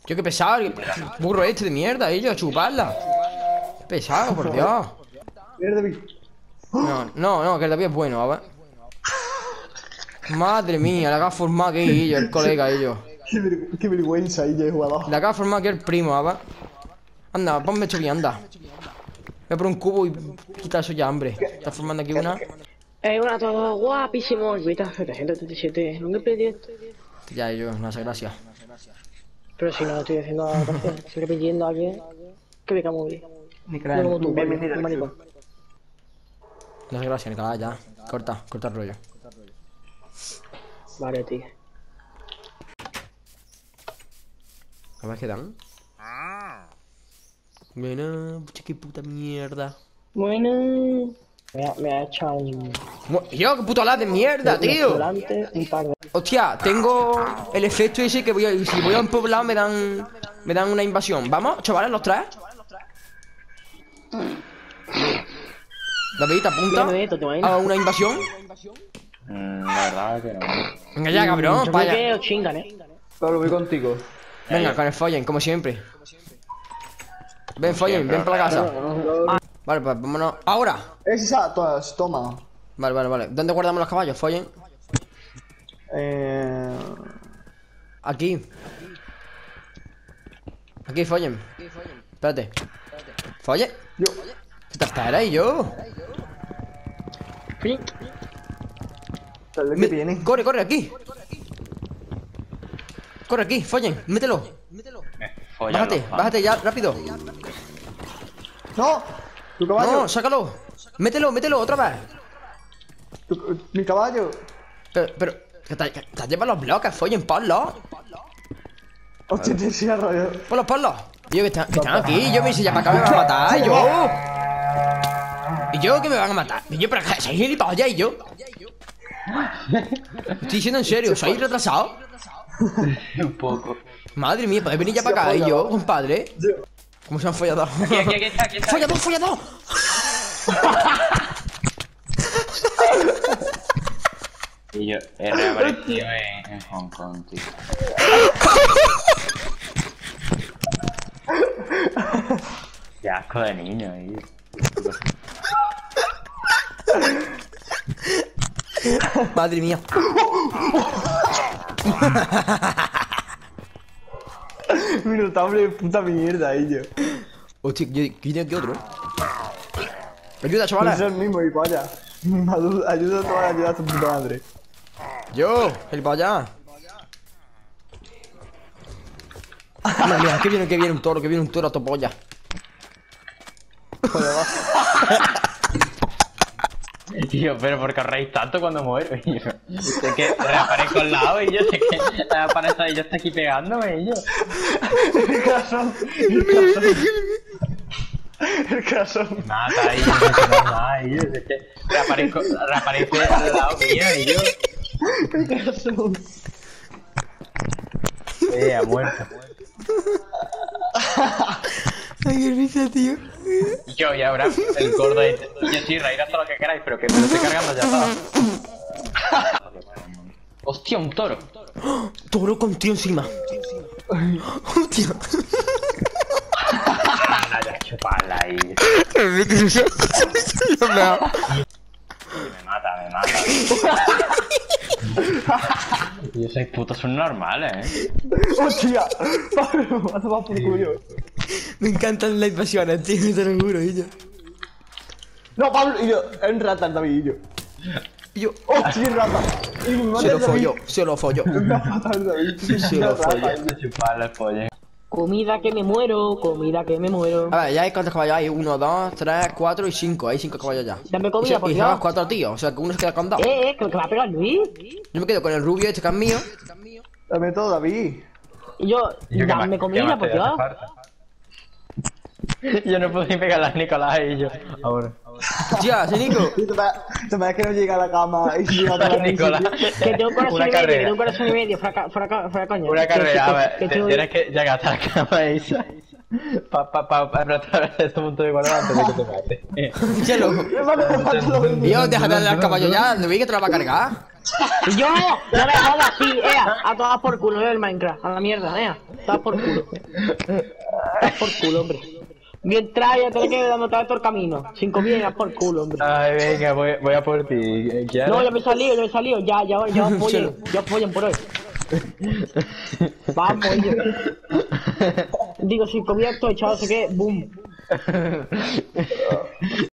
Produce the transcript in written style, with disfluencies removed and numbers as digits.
Tío, qué pesado, el burro este de mierda, ellos, a chuparla. Qué pesado, por Dios. No, que el David es bueno, a ver. Madre mía, la que ha formado aquí ellos, el colega ellos. Qué vergüenza ahí de jugador. La que ha formado aquí el primo, a ver. Anda, ponme esto bien, anda. Voy a por un cubo y quita eso ya, hambre. Está formando aquí una. Una todo guapísimo. Vita 737. ¿Nunca he pedido esto? Ya, ellos, no hace gracia. Pero si no estoy haciendo la canción, estoy repitiendo a alguien que me cae muy bien. Nicolás, No como tú, bienvenido. maricón. No hace gracia, Nicolás, ya. Corta el rollo. Vale, tío. A ver qué dan. Bueno, qué puta mierda. Bueno. Me ha echado un... Yo, qué puto de mierda, tío. Delante, un par de... Hostia, tengo el efecto ese que si voy a un poblado me dan una invasión. Vamos, chavales, los tres. David, ¿te apunta a una invasión? La verdad que no. Venga ya, cabrón, Yo para creo que allá. os chingan, Pablo, voy contigo. Venga, con el follen, como siempre. Ven, follen, ven para la casa. Vale, pues vámonos. ¡Ahora! Esa, toma. Vale. ¿Dónde guardamos los caballos, follen? Aquí. Aquí, follen. Espérate. ¿Follen? Yo. ¿Qué te esperas, yo? Tal vez que viene. Corre, aquí. Corre aquí, follen, mételo. Bájate ya, rápido. ¡No! ¡Tu caballo! No, sácalo. Mételo otra vez. ¡Mi caballo! Pero, que te llevas los bloques, follen, ponlos. Hostia, te decía rollo. Ponlos. Yo que están aquí, yo me dice ya para acá me van a matar, yo. Y yo que me van a matar. Y yo, pero soy gilipollas y yo. Estoy diciendo en serio, ¿sois retrasado? Un poco. Madre mía, podéis venir ya para acá, y yo, compadre. ¿Cómo se han follado? Aquí está. ¡Follado! Y yo he reaparecido en Hong Kong, tío. Qué asco de niño, tío. Madre mía. Minotauro de puta mierda, ellos. Hostia, yo tengo aquí otro. Ayuda, Es chavales. el mismo, y vaya. Ayuda a toda la ayuda a tu puta madre. Yo, el para allá. Madre mía, que viene un toro a topolla. Tío, pero ¿por qué reís tanto cuando muero? Y yo, es que reaparezco al lado y yo sé que reaparezco y yo está aquí pegándome y yo. El corazón. Me mata y yo no sé nada y yo es que reaparece al lado mío y yo. El corazón. Ha muerto. Ay, qué risa, tío. Y yo, y ahora el gordo y yo sí, reír hasta lo que queráis, pero que me lo estoy cargando ya está. Hostia, un toro. Toro con tío encima. Hostia. Ya chuparla ahí. Me mata. Y esos putos son normales, Hostia. Pablo, me va a tomar por culo. Me encantan las invasiones, tío, te lo juro, yo. No, Pablo, y yo. Es un rata el David y yo. Yo. Hostia, un rata. Y mi madre Se lo folló. Una pata al David. Se lo folló. Chuparla, pollo. Comida que me muero. A ver, ya hay cuántos caballos hay. 1, 2, 3, 4 y 5. Hay 5 caballos ya. Dame comida, por Y Dios. llevas 4 tíos, o sea que uno se queda con 2. Que me va a pegar Luis. Yo me quedo con el rubio este que es mío. Dame todo, David. Y yo, dame comida, por Dios. Yo no puedo ni pegarla a Nicolás y yo. Ahora. Hostia, ese Nico. Se me da que no llega a la cama y llega a la Nicolás. Que tengo un corazón Una y medio, carrera. fuera coña. Una carrera, a ver, tienes que llegar hasta la cama esa. Para aplastar este punto de guardar antes de que te mate. Chelo. Tío, déjate de dar caballo ya, no vi que te lo va a cargar. Y yo, no me jodas, sí, a todas por culo, el Minecraft, a la mierda, todas por culo. Todas por culo, hombre. Mientras ya te quedas dando todo el camino, sin comida, por culo, hombre. Ay, venga, voy a por ti. ¿Quieres? No, ya me he salido, ya apoyen por hoy. Vamos, yo. Digo, sin comida estoy, chaval, sé que, boom.